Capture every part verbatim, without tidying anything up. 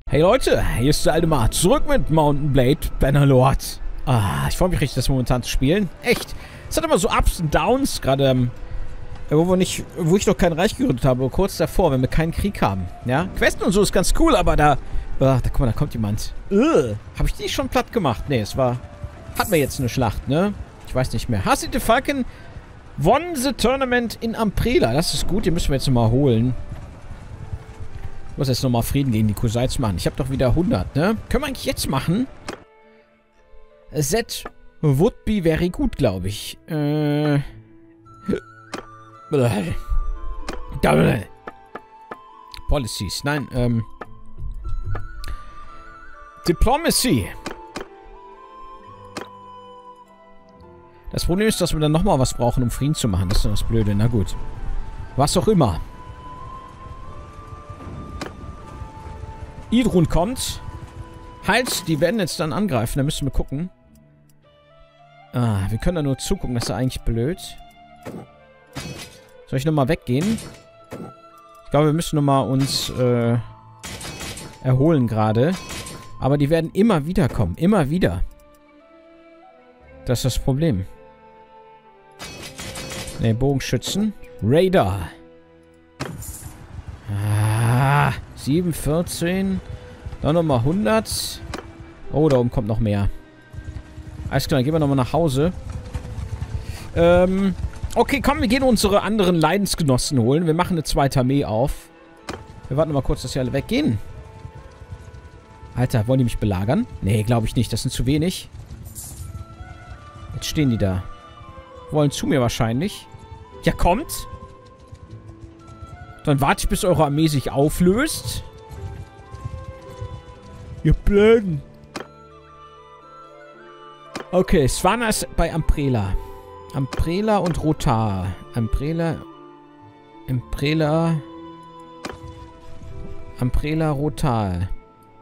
Hey Leute, hier ist der alte Mar. Zurück mit Mount & Blade Bannerlord. Ah, ich freue mich richtig, das momentan zu spielen. Echt. Es hat immer so Ups und Downs, gerade ähm, wo, wir nicht, wo ich noch kein Reich gegründet habe, kurz davor, wenn wir keinen Krieg haben. Ja, Questen und so ist ganz cool, aber da, ah, da, guck mal, da kommt jemand. Uh, habe ich die schon platt gemacht? Nee, es war, hatten wir jetzt eine Schlacht, ne? Ich weiß nicht mehr. Hasi the Falcon won the tournament in Amprela. Das ist gut, den müssen wir jetzt nochmal holen. Ich muss jetzt nochmal Frieden gegen die Kusaiz machen. Ich habe doch wieder hundert, ne? Können wir eigentlich jetzt machen? That would be very gut, glaube ich. Äh... Policies. Nein, ähm... Diplomacy. Das Problem ist, dass wir dann nochmal was brauchen, um Frieden zu machen. Das ist das Blöde. Na gut. Was auch immer. Idrun kommt. Halt, die werden jetzt dann angreifen. Da müssen wir gucken. Ah, wir können da nur zugucken. Das ist ja eigentlich blöd. Soll ich nochmal weggehen? Ich glaube, wir müssen nochmal uns äh, erholen gerade. Aber die werden immer wieder kommen. Immer wieder. Das ist das Problem. Ne, Bogenschützen. Radar. Ah, sieben, vierzehn. Dann nochmal hundert. Oh, da oben kommt noch mehr. Alles klar, dann gehen wir nochmal nach Hause. Ähm, okay, komm, wir gehen unsere anderen Leidensgenossen holen. Wir machen eine zweite Armee auf. Wir warten mal kurz, dass sie alle weggehen. Alter, wollen die mich belagern? Nee, glaube ich nicht. Das sind zu wenig. Jetzt stehen die da. Wollen zu mir wahrscheinlich. Ja, kommt. Dann warte ich, bis eure Armee sich auflöst. Ihr Blöden. Okay, Swana ist bei Amprela. Amprela und Rotar. Amprela. Amprela. Amprela, Rotar.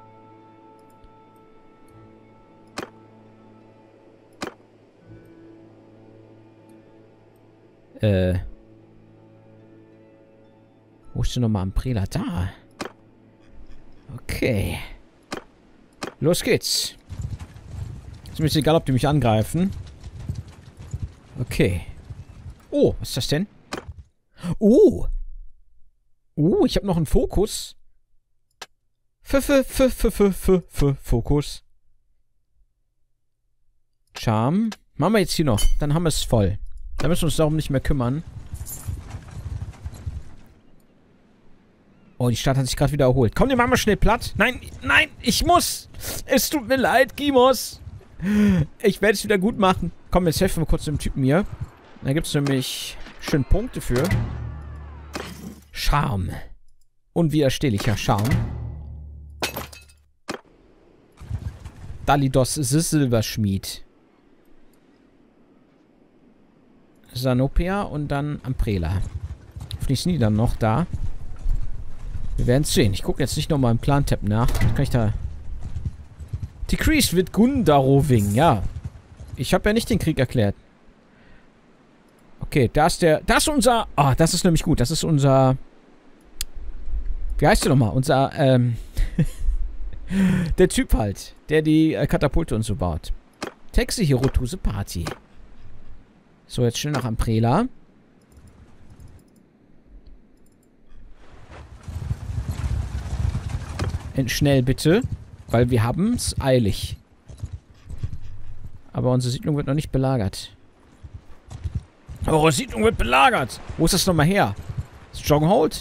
Äh. Wo ist denn nochmal Amprela? Da. Okay. Los geht's. Ist mir jetzt egal, ob die mich angreifen. Okay. Oh, was ist das denn? Oh. Oh, ich habe noch einen Fokus. F, f, f, f, f, f, Fokus. Charme. Machen wir jetzt hier noch. Dann haben wir es voll. Da müssen wir uns darum nicht mehr kümmern. Oh, die Stadt hat sich gerade wieder erholt. Komm, die machen wir schnell platt. Nein, nein, ich muss. Es tut mir leid, Gimos. Ich werde es wieder gut machen. Komm, jetzt helfen wir kurz dem Typen hier. Da gibt es nämlich schön Punkte für. Charme. Unwiderstehlicher Charme. Dalidos Silberschmied. Sanopia und dann Amprela. Hoffentlich sind die dann noch da. Wir werden es sehen. Ich gucke jetzt nicht nochmal im Plan-Tab nach. Kann ich da... Decreased with Gundaroving. Ja. Ich habe ja nicht den Krieg erklärt. Okay, da ist der... Das ist unser... Ah, das ist nämlich gut. Das ist unser... Wie heißt der nochmal? Unser, ähm... der Typ halt. Der die äh, Katapulte und so baut. Texte hier Rotuse Party. So, jetzt schnell nach Amprela. Schnell bitte. Weil wir haben es eilig. Aber unsere Siedlung wird noch nicht belagert. Eure Siedlung wird belagert! Wo ist das nochmal her? Stronghold?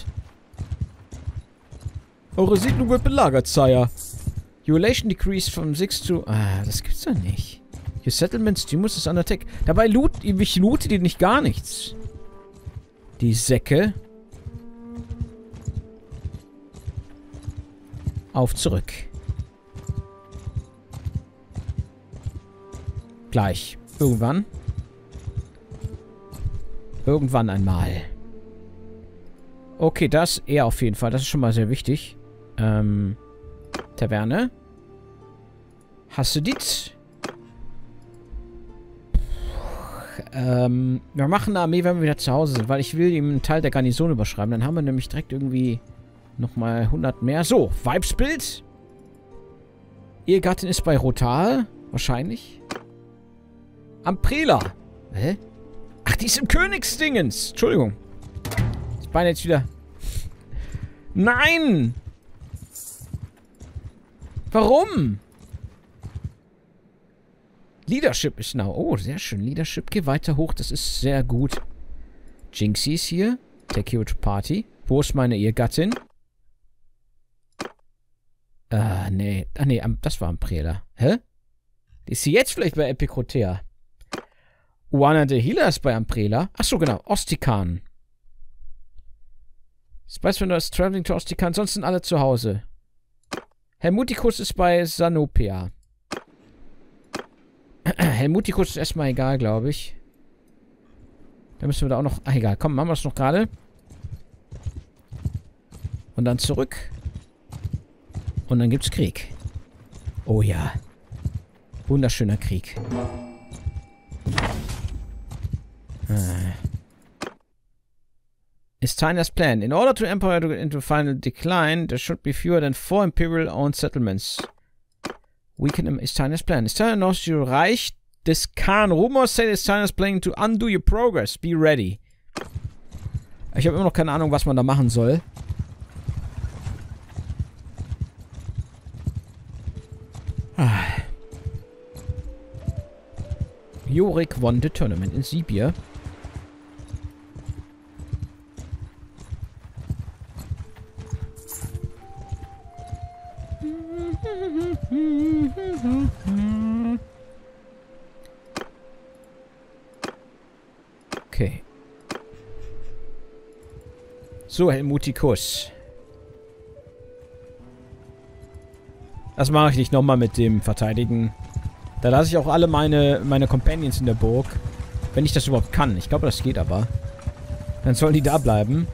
Eure Siedlung wird belagert, Sire. Your relation decreased from six to... Ah, das gibt's doch nicht. Your settlements, die muss es an attack. Dabei loot, ich loote die nicht gar nichts. Die Säcke. Auf zurück. Gleich. Irgendwann. Irgendwann einmal. Okay, das er auf jeden Fall. Das ist schon mal sehr wichtig. Ähm. Taverne. Hast du dit? Ähm. Wir machen eine Armee, wenn wir wieder zu Hause sind, weil ich will ihm einen Teil der Garnison überschreiben. Dann haben wir nämlich direkt irgendwie nochmal hundert mehr. So, Vibesbild. Ihr Gattin ist bei Rotal. Wahrscheinlich. Amprela. Hä? Ach, die ist im Königsdingens. Entschuldigung. Ich meine jetzt wieder... Nein! Warum? Leadership ist now. Oh, sehr schön. Leadership, geh weiter hoch. Das ist sehr gut. Jinxie ist hier. Take you to party. Wo ist meine Ehegattin? Ah, nee. Ah, nee, das war Amprela. Hä? Ist sie jetzt vielleicht bei Epikrotea? Uana the Healer ist bei Amprela. Achso, genau. Ostikan. Spice Vendor ist traveling to Ostikan. Sonst sind alle zu Hause. Helmutikus ist bei Sanopea. Helmutikus ist erstmal egal, glaube ich. Da müssen wir da auch noch... Ach, egal. Komm, machen wir es noch gerade. Und dann zurück. Und dann gibt's Krieg. Oh ja. Wunderschöner Krieg. Ah. Istania's plan. In order to empire to into final decline, there should be fewer than four imperial-owned settlements. Weaken Istania's plan. Istania knows your Reich des Khan. Rumors say Istania's planning to undo your progress. Be ready. Ich habe immer noch keine Ahnung, was man da machen soll. Ah. Jorik won the tournament in Sibir. Okay. So, Helmutikus. Das mache ich nicht nochmal mit dem Verteidigen. Da lasse ich auch alle meine, meine Companions in der Burg. Wenn ich das überhaupt kann. Ich glaube, das geht aber. Dann sollen die da bleiben.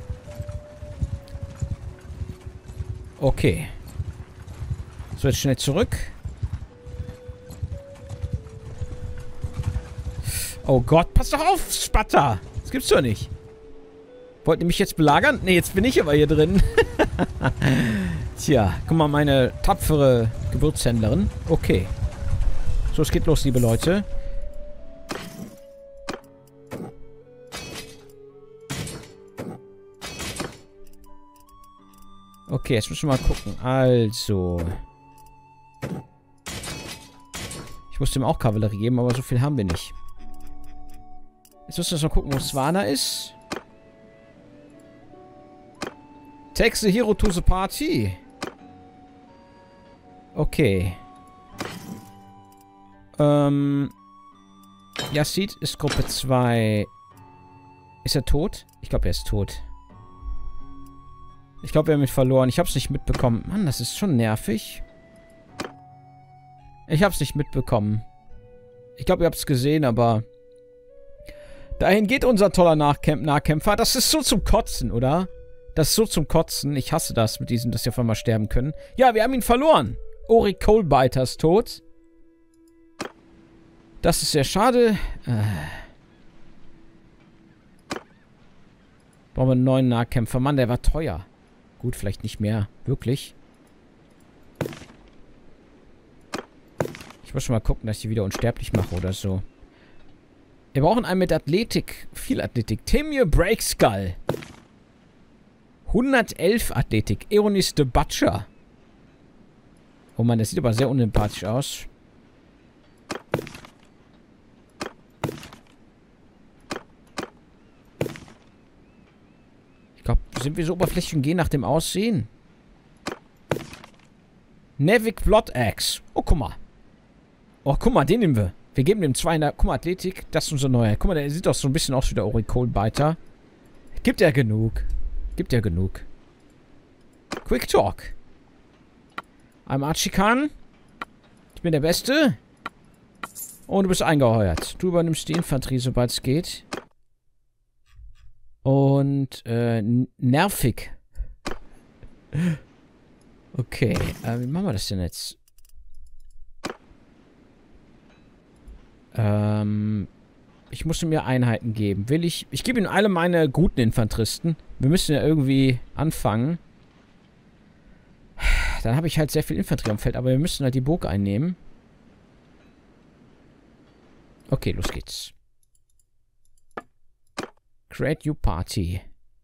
Okay. So, jetzt schnell zurück. Oh Gott, pass doch auf, Spatter! Das gibt's doch nicht. Wollt ihr mich jetzt belagern? Ne, jetzt bin ich aber hier drin. Tja, guck mal, meine tapfere Gewürzhändlerin. Okay. So, es geht los, liebe Leute. Okay, jetzt müssen wir mal gucken. Also. Ich musste ihm auch Kavallerie geben, aber so viel haben wir nicht. Jetzt müssen wir mal gucken, wo Swana ist. Take the hero to the party. Okay. Ähm. Yazid ist Gruppe zwei. Ist er tot? Ich glaube, er ist tot. Ich glaube, wir haben ihn verloren. Ich habe es nicht mitbekommen. Mann, das ist schon nervig. Ich habe es nicht mitbekommen. Ich glaube, ihr habt es gesehen, aber... Dahin geht unser toller Nachkämp Nahkämpfer. Das ist so zum Kotzen, oder? Das ist so zum Kotzen. Ich hasse das mit diesem, dass sie auf einmal sterben können. Ja, wir haben ihn verloren. Ori Coldbiter ist tot. Das ist sehr schade. Äh. Brauchen wir einen neuen Nahkämpfer. Mann, der war teuer. Gut, vielleicht nicht mehr. Wirklich. Ich muss schon mal gucken, dass ich die wieder unsterblich mache oder so. Wir brauchen einen mit Athletik. Viel Athletik. Temur Breakskull. hundertelf Athletik. Eonis the Butcher. Oh Mann, das sieht aber sehr unempathisch aus. Ich glaube, sind wir so oberflächlich und gehen nach dem Aussehen? Nevik Blood Axe. Oh, guck mal. Oh, guck mal, den nehmen wir. Wir geben dem zwei in der... Guck mal, Athletik. Das ist unser neuer. Guck mal, der sieht doch so ein bisschen aus wie der Ori Coldbiter. Gibt ja genug. Gibt ja genug. Quick Talk. I'm Archikan. Ich bin der Beste. Und du bist eingeheuert. Du übernimmst die Infanterie, sobald es geht. Und, äh, nervig. Okay, äh, wie machen wir das denn jetzt? Ähm, ich musste mir Einheiten geben. Will ich... Ich gebe ihm alle meine guten Infanteristen. Wir müssen ja irgendwie anfangen. dann habe ich halt sehr viel Infanterie am Feld, aber wir müssen halt die Burg einnehmen. Okay, los geht's. Create New Party.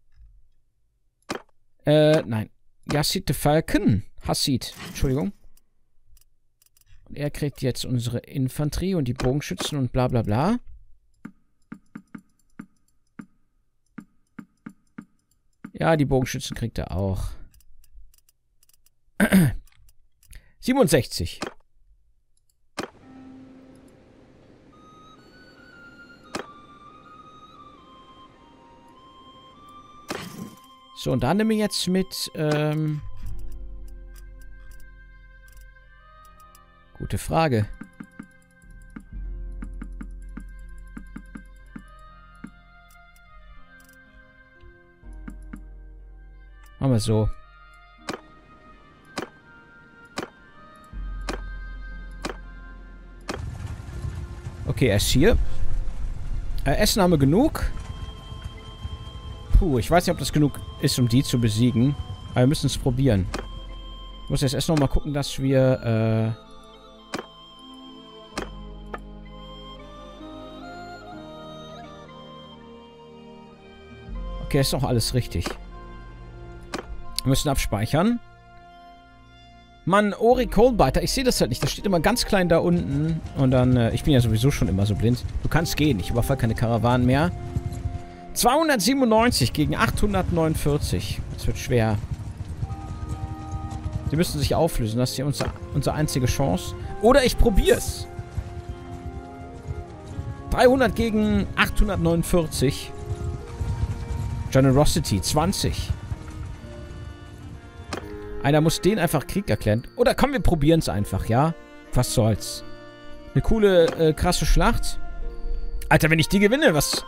Äh, nein. Yassid the Falcon. Hassid. Entschuldigung. Und er kriegt jetzt unsere Infanterie und die Bogenschützen und bla bla bla. Ja, die Bogenschützen kriegt er auch. siebenundsechzig. So, und dann nehmen wir jetzt mit, ähm... Gute Frage. Machen wir so. Okay, er ist hier. Äh, Essen haben wir genug. Puh, ich weiß nicht, ob das genug ist, um die zu besiegen. Aber wir müssen es probieren. Ich muss jetzt erst noch mal gucken, dass wir, äh... Okay, ist doch alles richtig. Wir müssen abspeichern. Mann, Ori Coldbiter, ich sehe das halt nicht. Das steht immer ganz klein da unten. Und dann, äh, ich bin ja sowieso schon immer so blind. Du kannst gehen, ich überfall keine Karawanen mehr. zweihundertsiebenundneunzig gegen achthundertneunundvierzig. Das wird schwer. Die müssen sich auflösen. Das ist hier unser, unsere einzige Chance. Oder ich probier's. dreihundert gegen achthundertneunundvierzig. Generosity, zwanzig. Einer muss den einfach Krieg erklären. Oder komm, wir probieren es einfach, ja? Was soll's. Eine coole, äh, krasse Schlacht. Alter, wenn ich die gewinne, was...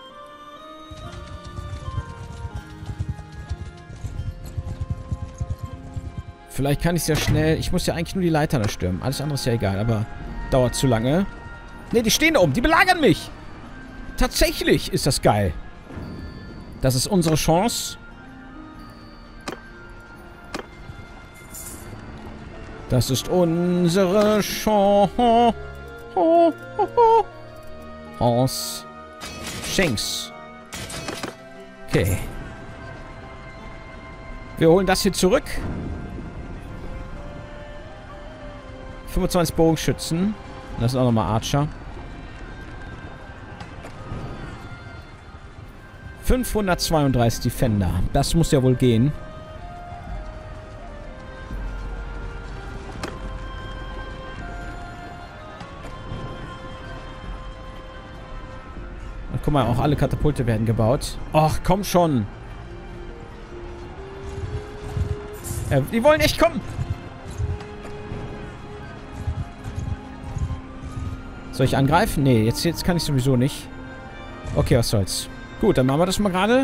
Vielleicht kann ich es ja schnell... Ich muss ja eigentlich nur die Leitern erstürmen. Alles andere ist ja egal, aber dauert zu lange. Ne, die stehen da oben. Die belagern mich. Tatsächlich ist das geil. Das ist unsere Chance. Das ist unsere Chance. Chance. Shanks. Okay. Wir holen das hier zurück. fünfundzwanzig Bogenschützen. Das sind auch nochmal Archer. fünfhundertzweiunddreißig Defender. Das muss ja wohl gehen. Und guck mal, auch alle Katapulte werden gebaut. Ach, komm schon. Äh, die wollen echt kommen. Soll ich angreifen? Nee, jetzt, jetzt kann ich sowieso nicht. Okay, was soll's. Gut, dann machen wir das mal gerade.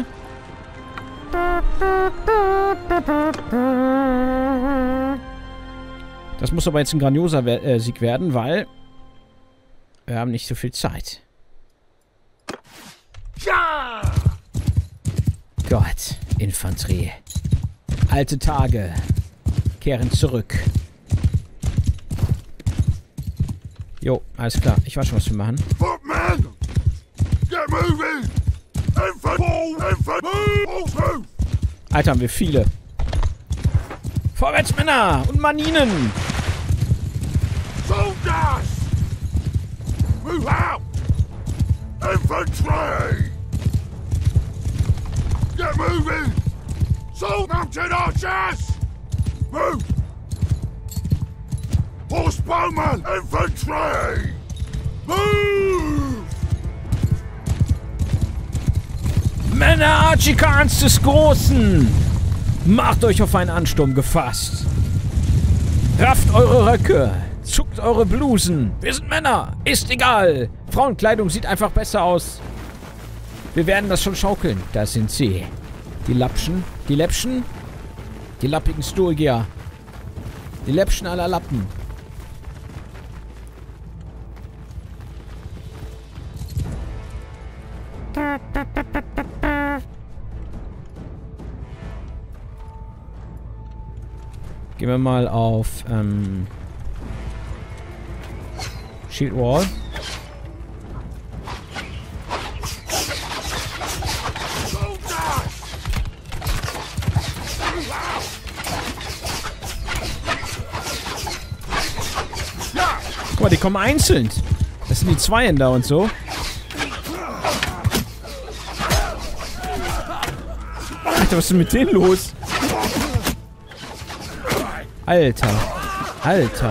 Das muss aber jetzt ein grandioser äh, Sieg werden, weil wir haben nicht so viel Zeit. Ja! Gott, Infanterie. Alte Tage kehren zurück. Jo, alles klar. Ich weiß schon, was wir machen. Alter, haben wir viele. Vorwärts, Männer und Maninen! Soldiers! Move out! Infantry! Get moving! Soul mounted archers! Move! Horsebowmen! Infantry! Move! Männer Archikans des Großen! Macht euch auf einen Ansturm gefasst! Rafft eure Röcke! Zuckt eure Blusen! Wir sind Männer! Ist egal! Frauenkleidung sieht einfach besser aus! Wir werden das schon schaukeln. Da sind sie. Die Lapschen. Die Läppschen. Die lappigen Sturgier. Die Läppschen aller Lappen. Gehen wir mal auf ähm, Shield Wall. Guck mal, die kommen einzeln. Das sind die Zweihänder und so. Alter, was ist denn mit denen los? Alter. Alter.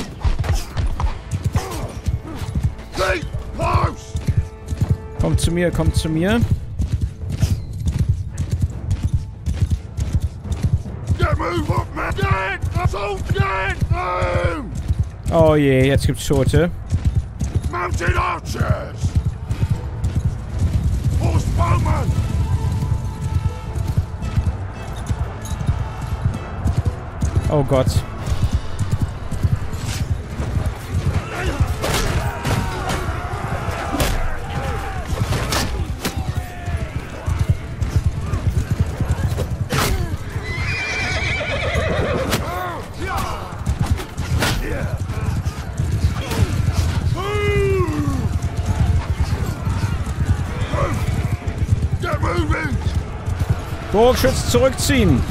Komm zu mir, komm zu mir. Oh je, jetzt gibt's Tote. Mounted archers! Horsewoman! Oh Gott. Bogenschützen zurückziehen.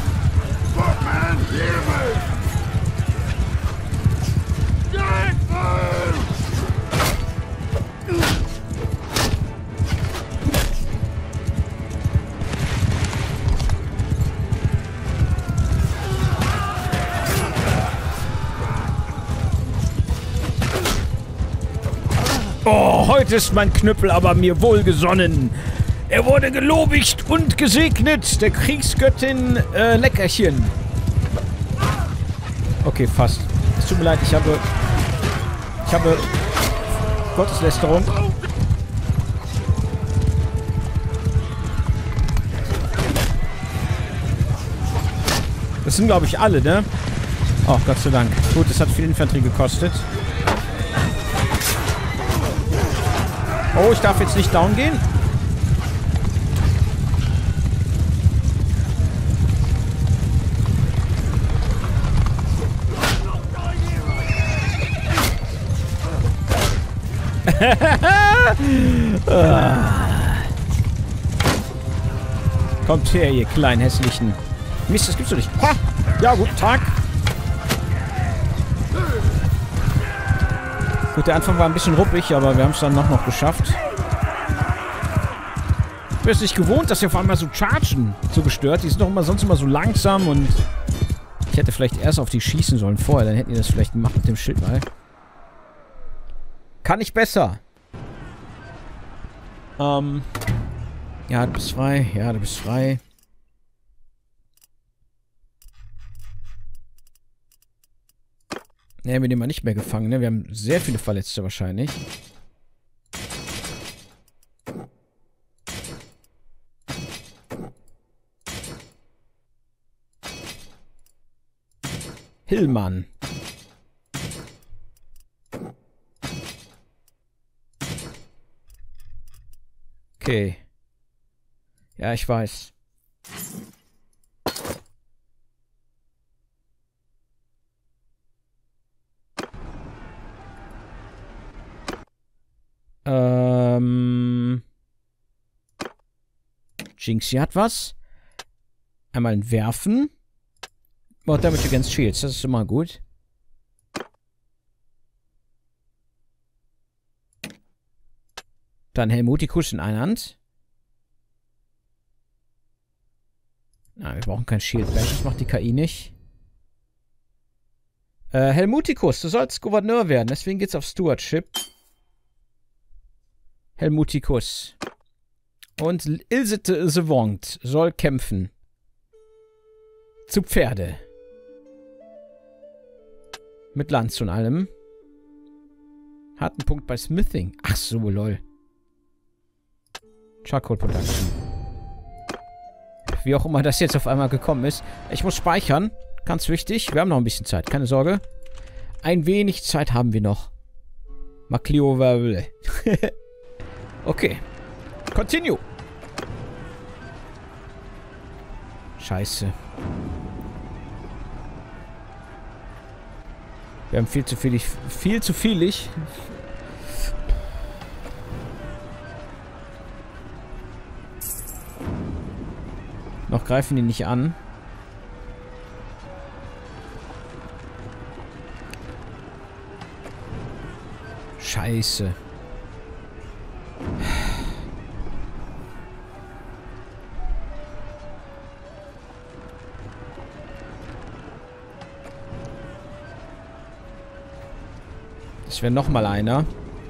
Oh, heute ist mein Knüppel aber mir wohlgesonnen. Er wurde gelobigt und gesegnet, der Kriegsgöttin äh, Leckerchen. Okay, fast. Es tut mir leid, ich habe... Ich habe... Gotteslästerung. Das sind, glaube ich, alle, ne? Oh, Gott sei Dank. Gut, das hat viel Infanterie gekostet. Oh, ich darf jetzt nicht down gehen? Kommt her, ihr kleinen hässlichen. Mist, das gibt's doch nicht. Ha! Ja, guten Tag. Gut, der Anfang war ein bisschen ruppig, aber wir haben es dann noch, noch geschafft. Ich bin es nicht gewohnt, dass sie auf einmal so chargen. So gestört. Die sind doch immer sonst immer so langsam und... Ich hätte vielleicht erst auf die schießen sollen vorher. Dann hätten die das vielleicht gemacht mit dem Schild mal. Kann ich besser. Ähm... Ja, du bist frei. Ja, du bist frei. Ne, wir nehmen mal nicht mehr gefangen, ne? Wir haben sehr viele Verletzte wahrscheinlich. Hillmann. Okay. Ja, ich weiß. Ähm. Jinxie hat was. Einmal ein Werfen. More damage against shields. Das ist immer gut. Dann Helmutikus in einer Hand. Na, wir brauchen kein Shield Bash. Das macht die K I nicht. Äh, Helmutikus, du sollst Gouverneur werden. Deswegen geht's auf Stewardship. Helmutikus. Und Ilse the Wonged soll kämpfen. Zu Pferde. Mit Lanz und allem. Hat einen Punkt bei Smithing. Ach so, lol. Charcoal Production. Wie auch immer das jetzt auf einmal gekommen ist. Ich muss speichern. Ganz wichtig. Wir haben noch ein bisschen Zeit. Keine Sorge. Ein wenig Zeit haben wir noch. Maclio. Okay. Continue. Scheiße. Wir haben viel zu viel, viel zu viel. Ich. Noch greifen die nicht an. Scheiße. Das wäre noch mal einer.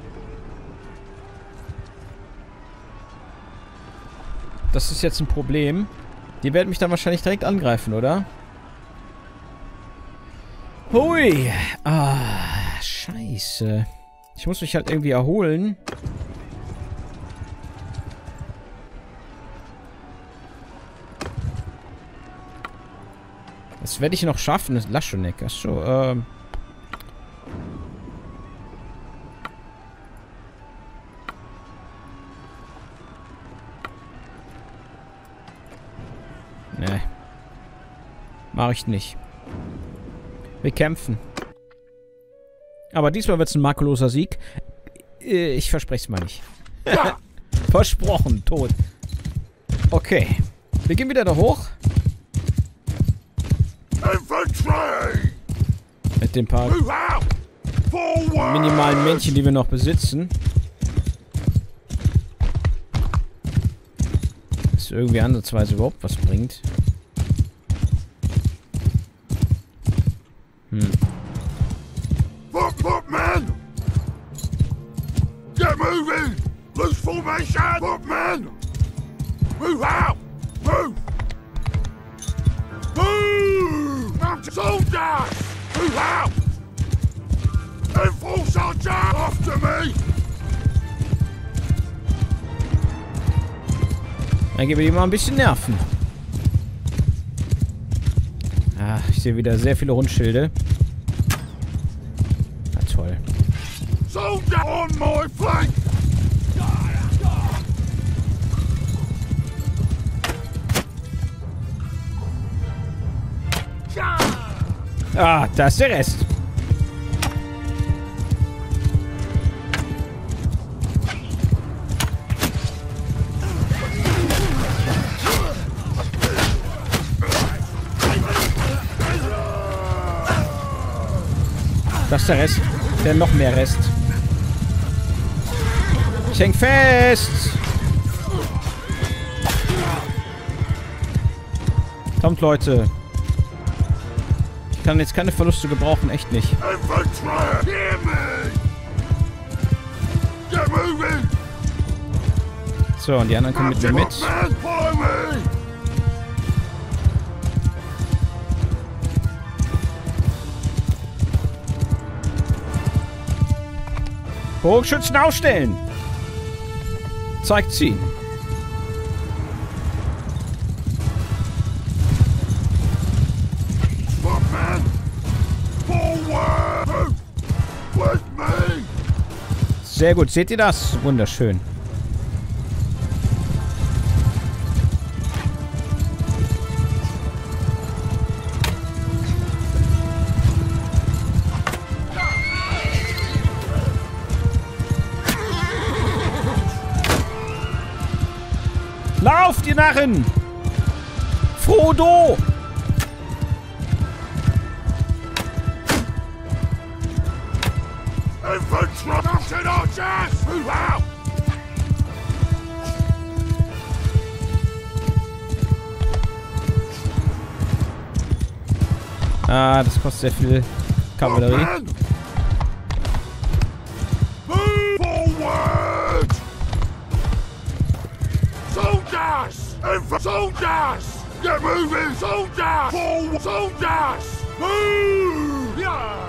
Das ist jetzt ein Problem. Die werden mich dann wahrscheinlich direkt angreifen, oder? Hui. Ah, scheiße. Ich muss mich halt irgendwie erholen. Das werde ich noch schaffen. Das ist Laschenek. Achso, ähm... Ne. Mach ich nicht. Wir kämpfen. Aber diesmal wird es ein makelloser Sieg. Ich verspreche es mal nicht. Versprochen, tot. Okay. Wir gehen wieder da hoch. Mit den paar minimalen Männchen, die wir noch besitzen. Das irgendwie ansatzweise überhaupt was bringt. Hm. Look, look, man! Get moving! Loose formation! Look, man! Move out! Move! Move! Soldiers! Move out! Enforcer jump after me! Dann geben wir die mal ein bisschen Nerven. Ah, ich sehe wieder sehr viele Rundschilde. Na toll. Soldier on my flank! Ah, da ist der Rest. Das ist der Rest. Der noch mehr Rest. Ich häng fest. Kommt, Leute. Ich kann jetzt keine Verluste gebrauchen, echt nicht. So, und die anderen kommen mit mir mit. Bogenschützen aufstellen! Zeigt ziehen. Sehr gut, seht ihr das? Wunderschön. Lauft, ihr Narren! Frodo! Ah, das kostet sehr viel Kavallerie. Soldiers! Get moving! Soldiers! Forward! Soldiers! Move! Yeah!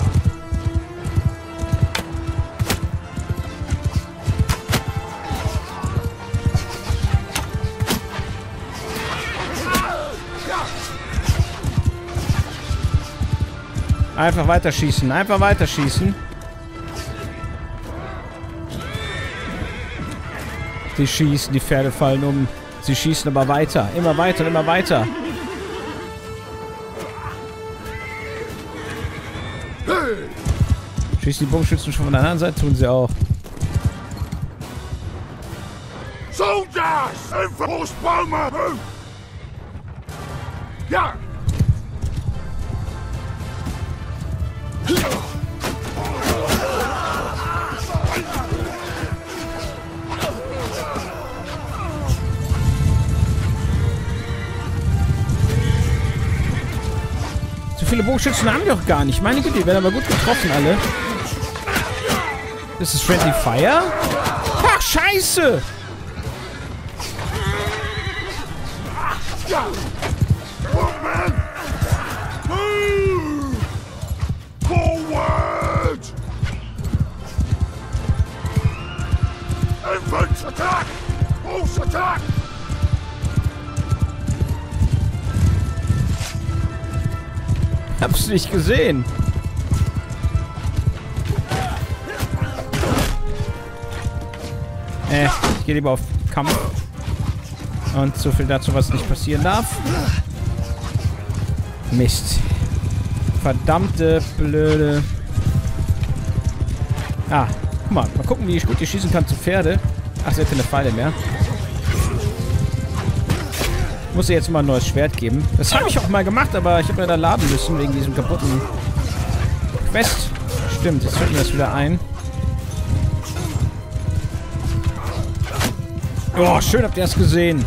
Einfach weiterschießen, einfach weiterschießen. Sie schießen, die Pferde fallen um. Sie schießen aber weiter. Immer weiter, immer weiter. Schießen die Bogenschützen schon von der anderen Seite? Tun sie auch. Soldiers! Enforced Bowman! Ja! So viele Bogenschützen haben wir doch gar nicht. Meine Güte, die werden aber gut getroffen, alle. Das ist Friendly Fire? Ach, scheiße! Bookman! Move! Forward! Infants attack! Horse attack! Hab's nicht gesehen. Äh, ich gehe lieber auf Kampf. Und so viel dazu, was nicht passieren darf. Mist. Verdammte blöde. Ah, guck mal. Mal gucken, wie ich gut die schießen kann zu Pferde. Ach, sie hat keine Pfeile mehr. Ich muss ihr jetzt mal ein neues Schwert geben. Das habe ich auch mal gemacht, aber ich habe ja da laden müssen wegen diesem kaputten Quest. Stimmt, jetzt fällt mir das wieder ein. Oh, schön habt ihr das gesehen.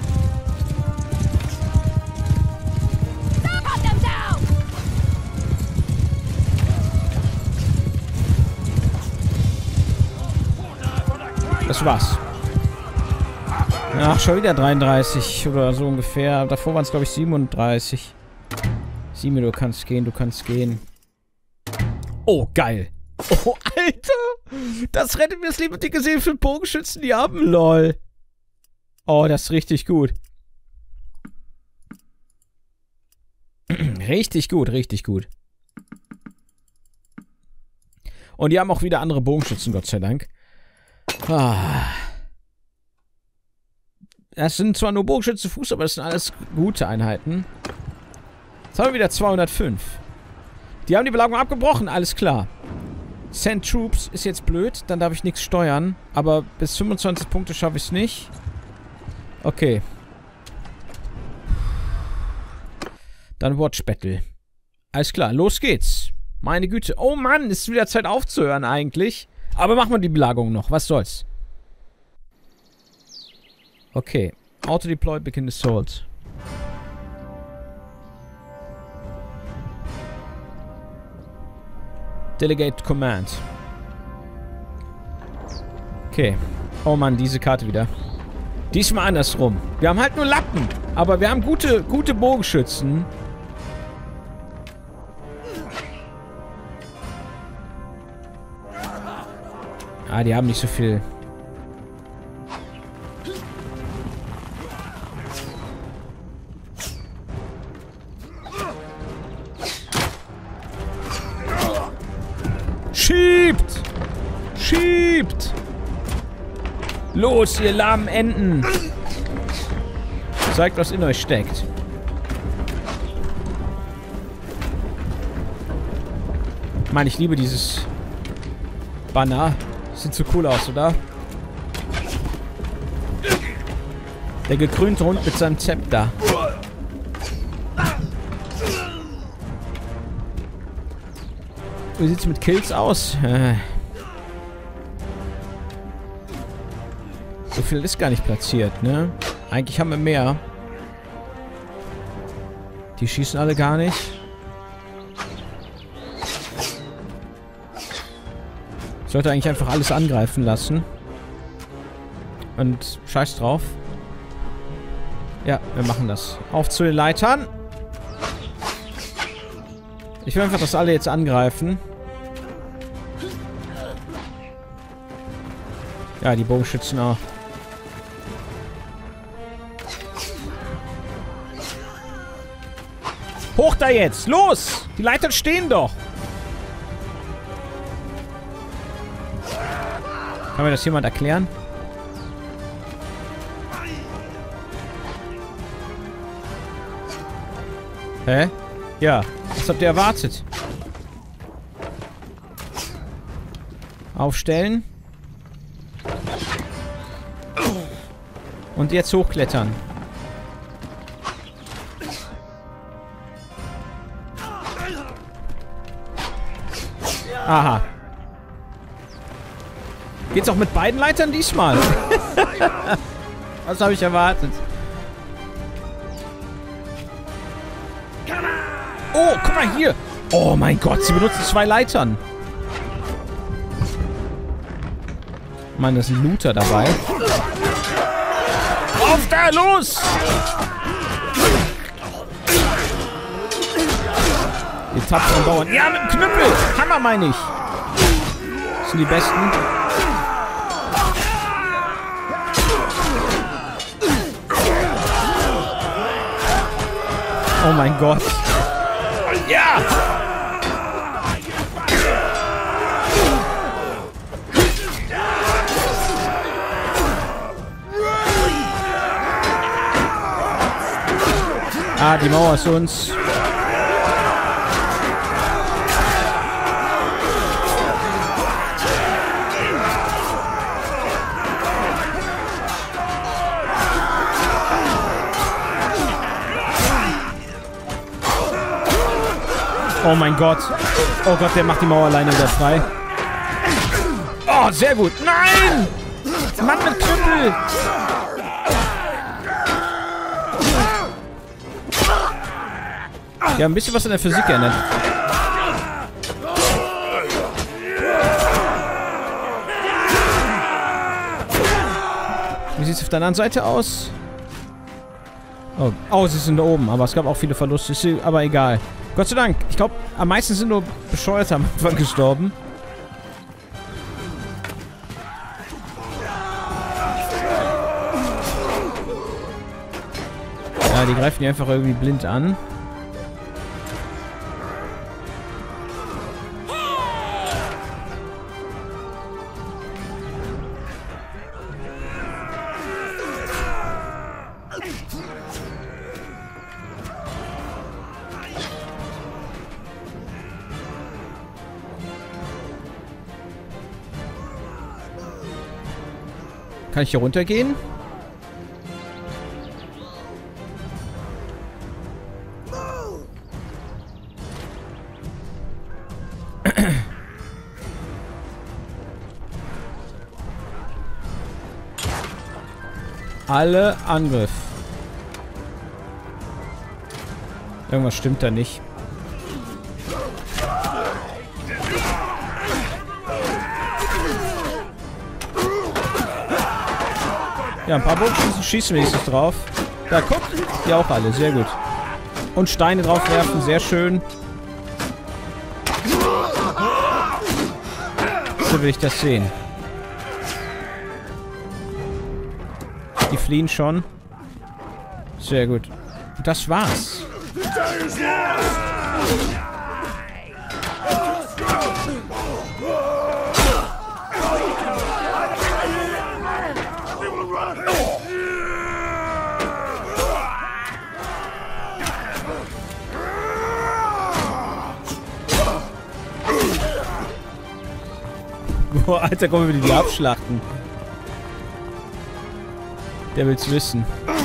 Das war's. Ach, schon wieder dreiunddreißig oder so ungefähr. Davor waren es, glaube ich, siebenunddreißig. Simi, du kannst gehen, du kannst gehen. Oh, geil. Oh, Alter. Das rettet mir das Leben. Habt ihr gesehen, für Bogenschützen, die haben, lol. Oh, das ist richtig gut. Richtig gut, richtig gut. Und die haben auch wieder andere Bogenschützen, Gott sei Dank. Ah. Das sind zwar nur Bogenschützen zu Fuß, aber das sind alles gute Einheiten. Jetzt haben wir wieder zweihundertfünf. Die haben die Belagerung abgebrochen, alles klar. Send Troops ist jetzt blöd, dann darf ich nichts steuern. Aber bis fünfundzwanzig Punkte schaffe ich es nicht. Okay. Dann Watch Battle. Alles klar, los geht's. Meine Güte. Oh Mann, ist wieder Zeit aufzuhören eigentlich. Aber machen wir die Belagerung noch, was soll's. Okay. Auto-Deploy, begin Assault. Delegate Command. Okay. Oh Mann, diese Karte wieder. Diesmal andersrum. Wir haben halt nur Lappen. Aber wir haben gute, gute Bogenschützen. Ah, die haben nicht so viel. Schiebt! Schiebt! Los, ihr lahmen Enten! Zeigt, was in euch steckt. Mann, ich liebe dieses Banner. Sieht so cool aus, oder? Der gekrönte Hund mit seinem Zepter. Wie sieht's mit Kills aus? Äh. So viel ist gar nicht platziert, ne? Eigentlich haben wir mehr. Die schießen alle gar nicht. Ich sollte eigentlich einfach alles angreifen lassen. Und scheiß drauf. Ja, wir machen das. Auf zu den Leitern. Ich will einfach, dass alle jetzt angreifen. Ja, die Bogenschützen auch. Hoch da jetzt! Los! Die Leitern stehen doch! Kann mir das jemand erklären? Hä? Ja. Was habt ihr erwartet? Aufstellen. Und jetzt hochklettern. Aha. Geht's auch mit beiden Leitern diesmal? Was habe ich erwartet? Oh, guck mal hier. Oh mein Gott, sie benutzen zwei Leitern. Mann, da ist ein Looter dabei. Auf da, los! Die tapferen Bauern. Ja, mit dem Knüppel! Hammer, meine ich. Das sind die Besten. Oh mein Gott. Ja! Ah, die Mauer ist uns. Oh mein Gott. Oh Gott, der macht die Mauer alleine wieder frei. Oh, sehr gut. Nein! Mann mit Knüppel! Ja, ein bisschen was in der Physik geändert. Wie sieht es auf der anderen Seite aus? Oh, oh, sie sind da oben, aber es gab auch viele Verluste. Ist aber egal. Gott sei Dank. Ich glaube, am meisten sind nur Bescheuerte am Anfang gestorben. Ja, die greifen die einfach irgendwie blind an. Kann ich hier runtergehen? Alle Angriff. Irgendwas stimmt da nicht. Ja, ein paar Bogenschützen schießen wenigstens drauf. Da, guck. Die auch alle. Sehr gut. Und Steine drauf werfen. Sehr schön. So will ich das sehen. Die fliehen schon. Sehr gut. Das war's. Boah, Alter, kommen wir die abschlachten. Der will's wissen.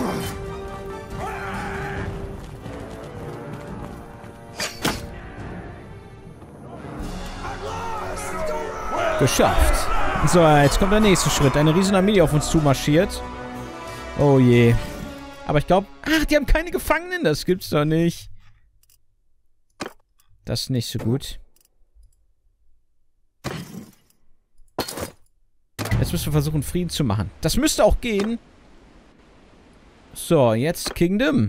Geschafft. So, jetzt kommt der nächste Schritt. Eine riesen Armee, die auf uns zumarschiert. Oh je. Aber ich glaube... Ach, die haben keine Gefangenen. Das gibt's doch nicht. Das ist nicht so gut. Jetzt müssen wir versuchen, Frieden zu machen. Das müsste auch gehen. So, jetzt Kingdom.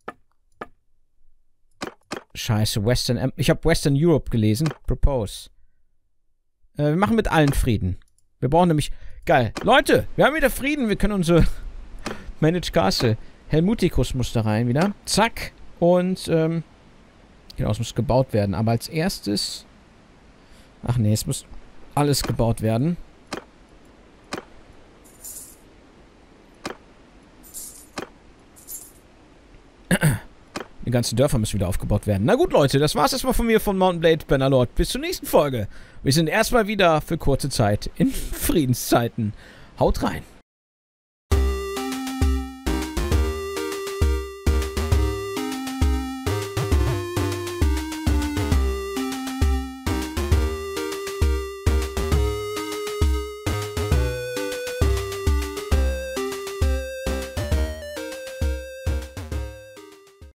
Scheiße, Western... Ich habe Western Europe gelesen. Propose. Äh, wir machen mit allen Frieden. Wir brauchen nämlich... Geil. Leute, wir haben wieder Frieden. Wir können unsere... Manage Castle. Helmuticus muss da rein wieder. Zack. Und, ähm... genau, es muss gebaut werden. Aber als erstes... Ach nee, es muss alles gebaut werden. Eine ganzen Dörfer müssen wieder aufgebaut werden. Na gut, Leute, das war's erstmal von mir, von Mount and Blade, Bannerlord. Bis zur nächsten Folge. Wir sind erstmal wieder für kurze Zeit in Friedenszeiten. Haut rein.